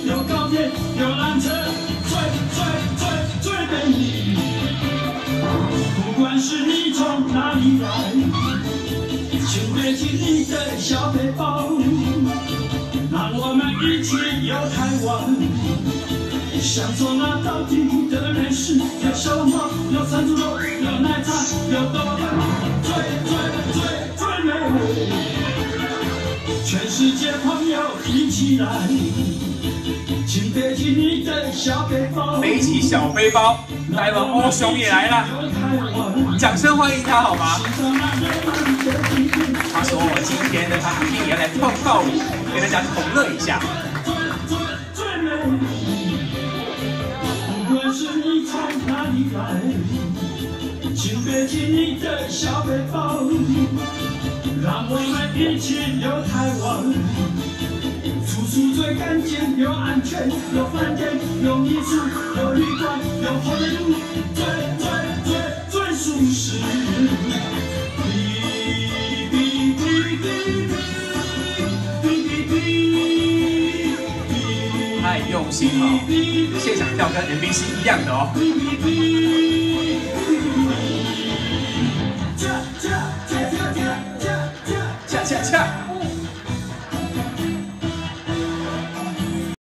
有高铁，有缆车，最美丽。不管是你从哪里来，请背起你的小背包，让我们一起游台湾，享受那道地的美食，有小猫，有山猪肉，有奶茶，有豆干，最美味。全世界朋友一起来，请背起你的小背包， 背起小背包，待会欧雄也来了，掌声欢迎他好吗？他说我今天呢，他一定也要来跳跳舞，跟大家同乐一下。 不管是你从哪里来，请背起你的小背包，让我们一起游台湾。住宿最干净又安全，有饭店，有民宿，有旅馆，有后路，最舒适。 太用心了，现场跳跟 MV 是一样的哦。